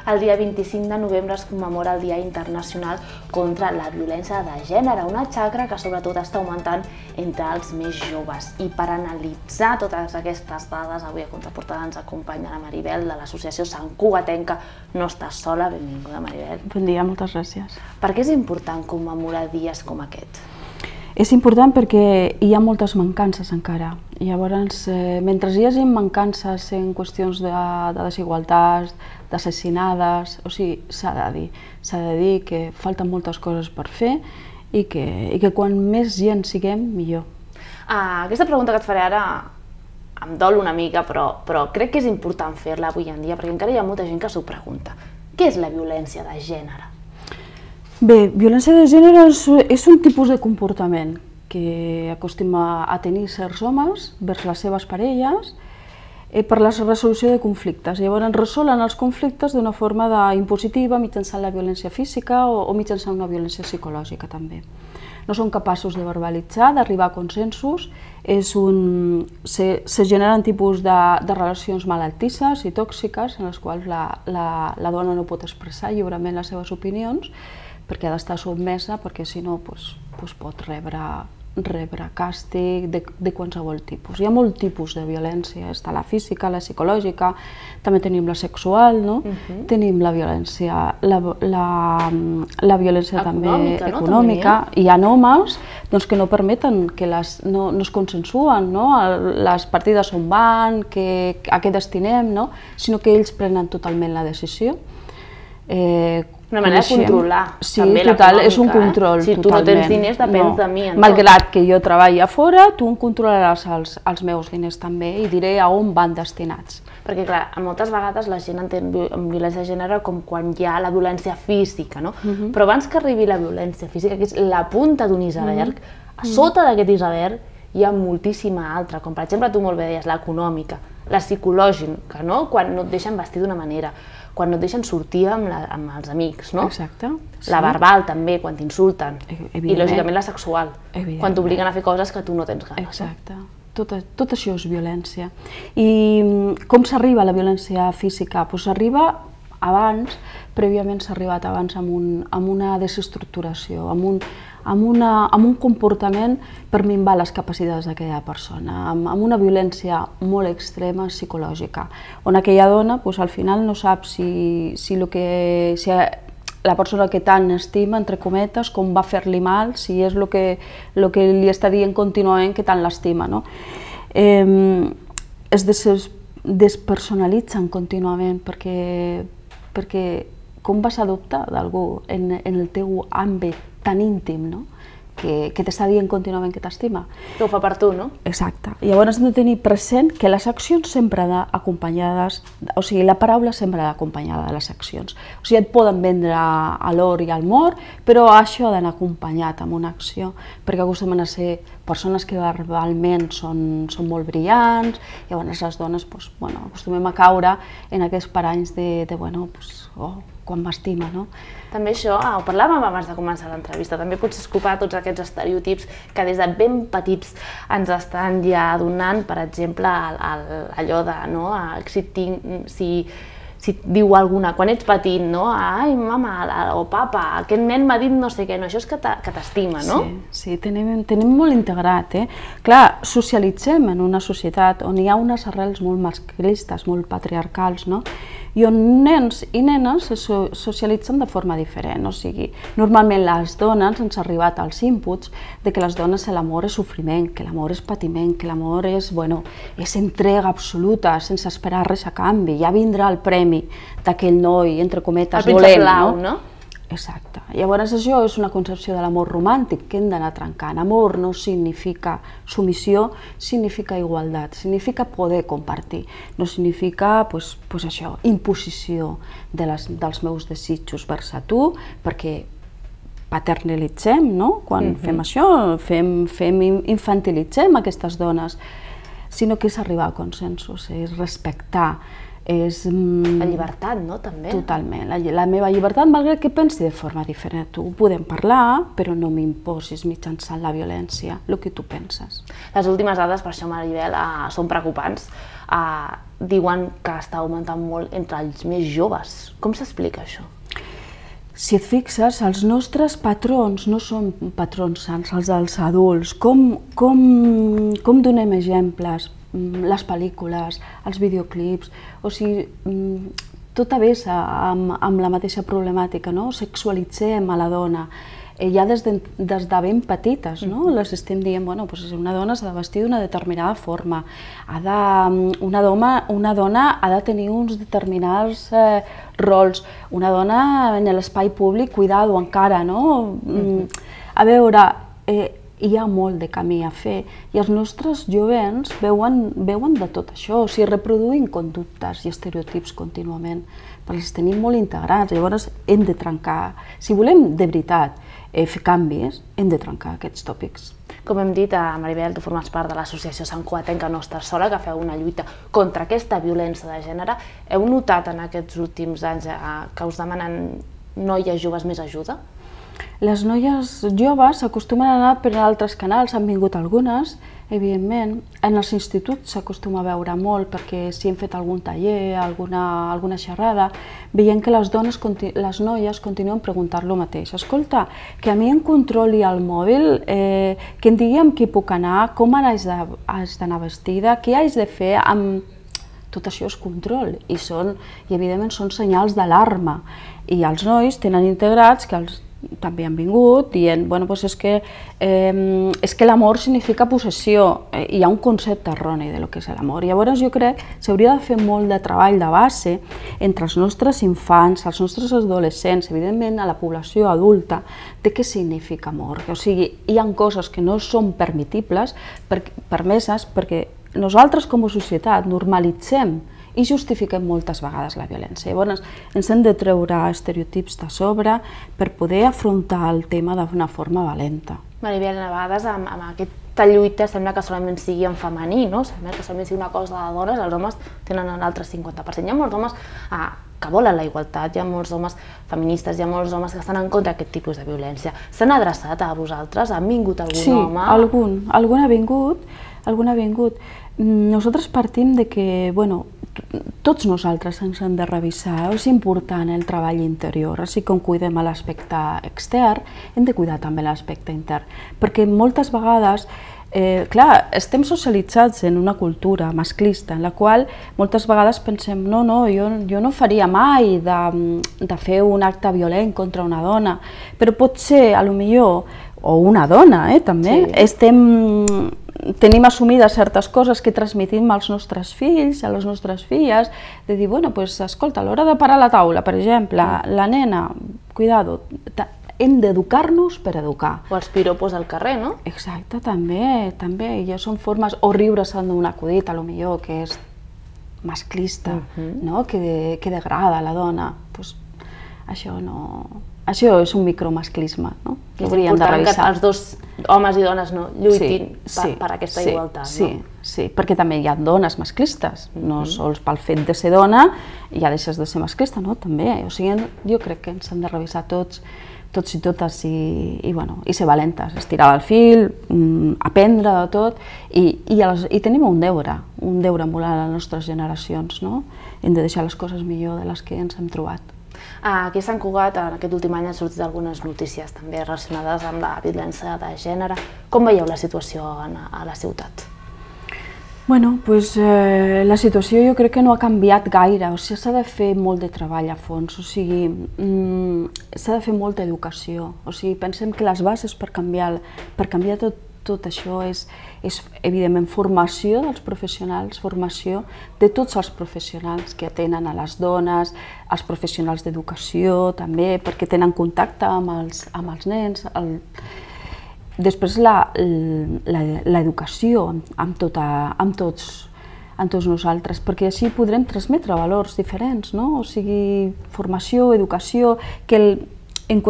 el dia 25 de novembre es commemora el Dia Internacional contra la Violència de Gènere, una xacra que sobretot està augmentant entre els més joves. I per analitzar totes aquestes dades, avui a Contraportada ens acompanya la Maribel de l'associació Sant Cugatenca. No estàs sola, benvinguda, Maribel. Bon dia, moltes gràcies. Per què és important commemorar dies com aquest? És important perquè hi ha moltes mancances encara. Llavors, mentre hi hagi mancances en qüestions de desigualtats, d'assassinades, o sigui, s'ha de dir que falten moltes coses per fer i que quan més gent siguem, millor. Aquesta pregunta que et faré ara em dol una mica, però crec que és important fer-la avui en dia, perquè encara hi ha molta gent que s'ho pregunta. Què és la violència de gènere? Bé, violència de gènere és un tipus de comportament que acostuma a tenir certs homes vers les seves parelles per la resolució de conflictes. Llavors resolen els conflictes d'una forma impositiva mitjançant la violència física o mitjançant una violència psicològica també. No són capaços de verbalitzar, d'arribar a consensos, se generen tipus de relacions malaltisses i tòxiques en les quals la dona no pot expressar lliurement les seves opinions perquè ha d'estar sotmesa, perquè si no pot rebre càstig de qualsevol tipus. Hi ha molt tipus de violència, està la física, la psicològica, també tenim la sexual, tenim la violència també econòmica. Hi ha homes que no permeten, que no es consensuen, les partides on van, a què destinem, sinó que ells prenen totalment la decisió. Una manera de controlar també l'econòmica. Sí, total, és un control, totalment. Si tu no tens diners, depèn de mi. Malgrat que jo treballi a fora, tu em controlaràs els meus diners també i diré a on van destinats. Perquè, clar, moltes vegades la gent entén violència de gènere com quan hi ha la violència física, no? Però abans que arribi la violència física, que és la punta d'un iceberg, a sota d'aquest iceberg hi ha moltíssima altra, com per exemple tu molt bé deies, l'econòmica, la psicològica, quan no et deixen vestir d'una manera, quan no et deixen sortir amb els amics, no? Exacte. La verbal també, quan t'insulten. I lògicament la sexual, quan t'obliguen a fer coses que tu no tens ganes. Exacte. Tot això és violència. I com s'arriba a la violència física? S'arriba abans, prèviament s'ha arribat abans amb una desestructuració, amb un comportament per minvar les capacitats d'aquella persona, amb una violència molt extrema psicològica, on aquella dona al final no sap si la persona que tant estima, entre cometes, com va fer-li mal, si és el que li està dient contínuament que tant l'estima. Es despersonalitzen contínuament perquè com vas adoptar d'algú en el teu àmbit tan íntim, que t'està dient contínuament que t'estima. Que ho fa per tu, no? Exacte. Llavors hem de tenir present que les accions sempre han d'acompanyades, o sigui, la paraula sempre ha d'acompanyada de les accions. O sigui, et poden vendre a l'or i al mor, però això ha d'anar acompanyat amb una acció, perquè acostumen a ser persones que verbalment són molt brillants, llavors les dones acostumem a caure en aquests paranys de quan m'estima, no? També això, ho parlàvem abans de començar l'entrevista, també potser escopar tots aquests estereotips que des de ben petits ens estan ja donant, per exemple, allò de, si et diu alguna, quan ets petit, no? Ai, mama, o papa, aquest nen m'ha dit no sé què, això és que t'estima, no? Sí, tenim molt integrat, Clar, socialitzem en una societat on hi ha unes arrels molt masclistes, molt patriarcals, no? I on nens i nenes se socialitzen de forma diferent, o sigui, normalment les dones ens ha arribat als inputs de que les dones l'amor és sofriment, que l'amor és patiment, que l'amor és entrega absoluta, sense esperar res a canvi, ja vindrà el premi d'aquell noi, entre cometes, dolent. El pitjor blau, no? Exacte. Llavors això és una concepció de l'amor romàntic que hem d'anar trencant. Amor no significa submissió, significa igualtat, significa poder compartir, no significa això, imposició dels meus desitjos vers a tu, perquè paternalitzem, no? Quan fem això, infantilitzem aquestes dones, sinó que és arribar a consensos, és respectar És... La llibertat, no?, també. Totalment, la meva llibertat, malgrat que pensi de forma diferent. Tu podem parlar, però no m'imposis mitjançant la violència, el que tu penses. Les últimes dades, per això, Maribel, són preocupants. Diuen que està augmentant molt entre els més joves. Com s'explica això? Si et fixes, els nostres patrons no són patrons sans, els dels adults. Com donem exemples? Les pel·lícules, els videoclips, o sigui, tot avessa amb la mateixa problemàtica, no? Sexualitzem a la dona. Ja des de ben petites, no? Les estem dient, bueno, una dona s'ha de vestir d'una determinada forma, una dona ha de tenir uns determinats rols, una dona en l'espai públic, cuidado encara, no? A veure, hi ha molt de camí a fer i els nostres jovents veuen de tot això, o sigui, reproduïm conductes i estereotips contínuament, perquè els tenim molt integrats, llavors hem de trencar. Si volem de veritat fer canvis, hem de trencar aquests tòpics. Com hem dit, Maribel, tu formes part de l'associació Sant Cugatenc, que no estàs sola, que feu una lluita contra aquesta violència de gènere. Heu notat en aquests últims anys que us demanen noies joves més ajuda? Les noies joves s'acostumen a anar per altres canals, han vingut algunes, evidentment. En els instituts s'acostuma a veure molt, perquè si hem fet algun taller, alguna xerrada, veiem que les noies continuen preguntant lo mateix. Escolta, que a mi em controli el mòbil, que em digui amb qui puc anar, com haig d'anar vestida, què haig de fer amb... Tot això és control i evidentment són senyals d'alarma. I els nois tenen integrats que també han vingut dient, bueno, és que l'amor significa possessió. Hi ha un concepte erroni de lo que és l'amor. Llavors jo crec que s'hauria de fer molt de treball de base entre els nostres infants, els nostres adolescents, evidentment a la població adulta, de què significa amor. O sigui, hi ha coses que no són permeses perquè nosaltres com a societat normalitzem i justifiquem moltes vegades la violència. Llavors ens hem de treure estereotips de sobre per poder afrontar el tema d'una forma valenta. Maribel, a vegades amb aquesta lluita sembla que solament sigui en femení, no? Sembla que solament sigui una cosa de dones, els homes tenen l'altre 50%. Hi ha molts homes que volen la igualtat, hi ha molts homes feministes, hi ha molts homes que estan en contra d'aquest tipus de violència. S'han adreçat a vosaltres? Ha vingut algun home? Sí, algun ha vingut. Nosaltres partim de que, bueno, tots nosaltres ens hem de revisar, és important el treball interior, així com cuidem l'aspecte extern, hem de cuidar també l'aspecte intern, perquè moltes vegades, clar, estem socialitzats en una cultura masclista, en la qual moltes vegades pensem, no, jo no faria mai de fer un acte violent contra una dona, però potser, potser, o una dona, també, tenim assumides certes coses que transmetim als nostres fills, a les nostres filles, de dir, bueno, escolta, a l'hora de parar la taula, per exemple, la nena, cuidado, hem d'educar-nos per educar. O els piropos al carrer, no? Exacte, també, ja són formes, o riure's d'un acudit, potser, que és masclista, que degrada la dona, això és un micromasclisme, no? És important que els dos homes i dones lluitin per aquesta igualtat, no? Sí, perquè també hi ha dones masclistes, no sols pel fet de ser dona ja deixes de ser masclista, no? També, o sigui, jo crec que ens hem de revisar tots i totes i ser valentes, estirar el fil, aprendre de tot i tenim un deure moral a les nostres generacions, no? Hem de deixar les coses millor de les que ens hem trobat. Aquí a Sant Cugat, en aquest últim any han sortit algunes notícies també relacionades amb la violència de gènere. Com veieu la situació a la ciutat? Bueno, la situació jo crec que no ha canviat gaire, o sigui, s'ha de fer molt de treball a fons, o sigui, s'ha de fer molta educació, o sigui, pensem que les bases per canviar tot això és evidentment formació dels professionals, formació de tots els professionals que atenen a les dones, els professionals d'educació també, perquè tenen contacte amb els nens. Després l'educació amb tots nosaltres, perquè així podrem transmetre valors diferents, no? O sigui, formació, educació, que en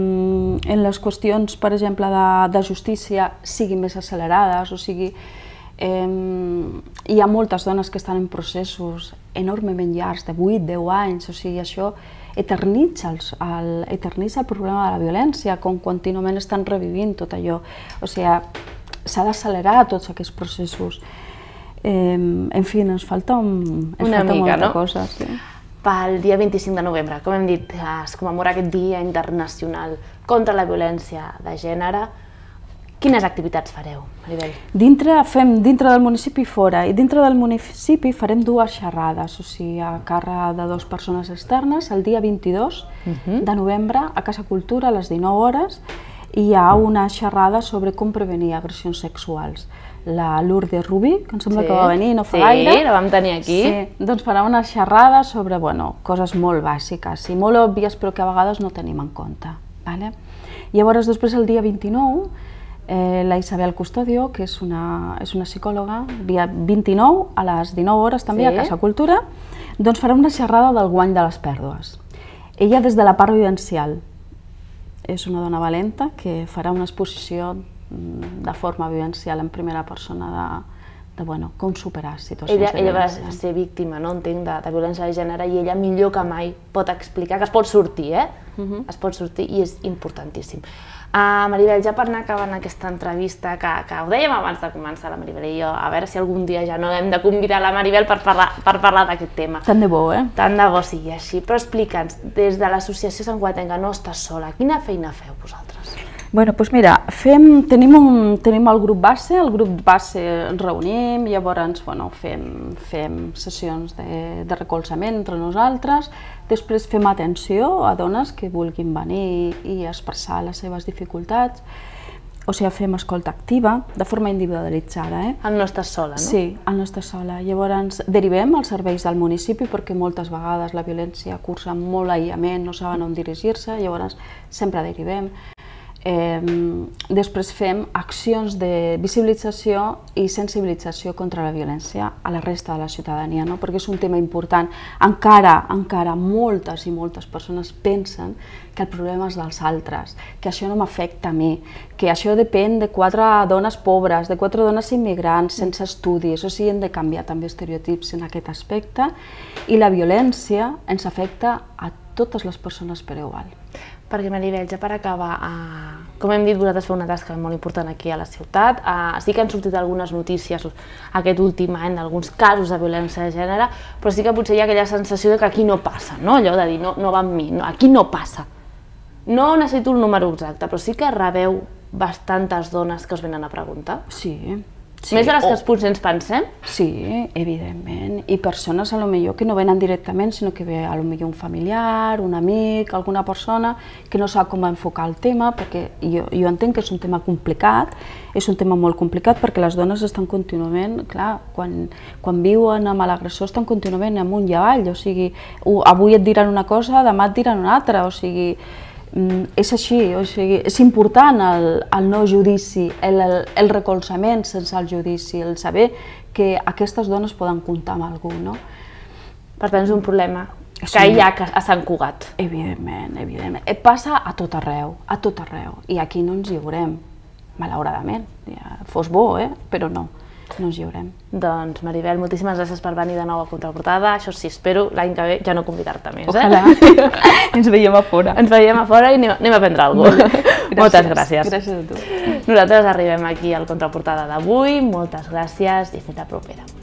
les qüestions, per exemple, de justícia siguin més accelerades, o sigui, Hi ha moltes dones que estan en processos enormement llargs, de 8-10 anys, o sigui, això eternitza el problema de la violència, com contínuament estan revivint tot allò. O sigui, s'ha d'accelerar tots aquests processos. En fi, ens falta molta cosa. Pel dia 25 de novembre, com hem dit, es commemora aquest Dia Internacional contra la Violència de Gènere. Quines activitats fareu, Maribel? Dintre del municipi i fora. I dintre del municipi farem 2 xerrades, o sigui, a càrrec de 2 persones externes, el dia 22 de novembre a Casa Cultura a les 19 hores, i hi ha una xerrada sobre com prevenir agressions sexuals. La Lourdes Rubí, que em sembla que va venir no fa gaire. Sí, la vam tenir aquí. Doncs farà una xerrada sobre coses molt bàsiques i molt òbvies, però que a vegades no tenim en compte. Llavors, després, el dia 29, la Isabel Custodio, que és una psicòloga, dia 29 a les 19 hores també a Casa Cultura, doncs farà una xerrada del guany de les pèrdues. Ella des de la part vivencial. És una dona valenta que farà una exposició de forma vivencial en primera persona de com superar situacions de violència. Ella va ser víctima, entenc, de violència de gènere, i ella millor que mai pot explicar que es pot sortir, es pot sortir, i és importantíssim. Maribel, ja per anar acabant aquesta entrevista, que ho dèiem abans de començar, la Maribel i jo, a veure si algun dia ja no hem de convidar la Maribel per parlar d'aquest tema. Tant de bo, Tant de bo sigui així. Però explica'ns, des de l'associació Santcugatenca No Estàs Sola, quina feina feu vosaltres? Doncs mira, tenim el grup base, ens reunim, llavors fem sessions de recolzament entre nosaltres, després fem atenció a dones que vulguin venir i expressar les seves dificultats, o sigui, fem escolta activa, de forma individualitzada. El No Estàs Sola, no? Sí, el No Estàs Sola. Llavors derivem als serveis del municipi perquè moltes vegades la violència cursa molt aïllament, no saben on dirigir-se, llavors sempre derivem. Després fem accions de visibilització i sensibilització contra la violència a la resta de la ciutadania, perquè és un tema important. Encara moltes i moltes persones pensen que el problema és dels altres, que això no m'afecta a mi, que això depèn de 4 dones pobres, de 4 dones immigrants sense estudis, o sigui, hem de canviar també estereotips en aquest aspecte, i la violència ens afecta a totes les persones per igual. Perquè, Maribel, ja per acabar, com hem dit, vosaltres feu una tasca molt important aquí a la ciutat. Sí que han sortit algunes notícies aquest últim any d'alguns casos de violència de gènere, però sí que potser hi ha aquella sensació de que aquí no passa, allò de dir no va amb mi, aquí no passa. No necessito el número exacte, però sí que rebeu bastantes dones que us venen a preguntar. Sí. Més de les que potser ens pensem? Sí, evidentment. I persones, potser, que no venen directament, sinó que ve, potser, un familiar, un amic, alguna persona que no sap com enfocar el tema, perquè jo entenc que és un tema complicat, és un tema molt complicat perquè les dones estan contínuament, clar, quan viuen amb l'agressor estan contínuament amunt i avall, o sigui, avui et diran una cosa, demà et diran una altra, o sigui, és així, és important el no judici, el recolzament sense el judici, el saber que aquestes dones poden comptar amb algú. Per tant, és un problema que hi ha a Sant Cugat. Evidentment. Passa a tot arreu, i aquí no ens lliurem, malauradament. Fos bo, però no ens lliurem. Doncs, Maribel, moltíssimes gràcies per venir de nou a Contraportada. Això sí, espero l'any que ve ja no convidar-te més. Ojalà. Ens veiem a fora. Ens veiem a fora i anem a prendre alguna cosa. Moltes gràcies. Gràcies a tu. Nosaltres arribem aquí al Contraportada d'avui. Moltes gràcies i fins la propera.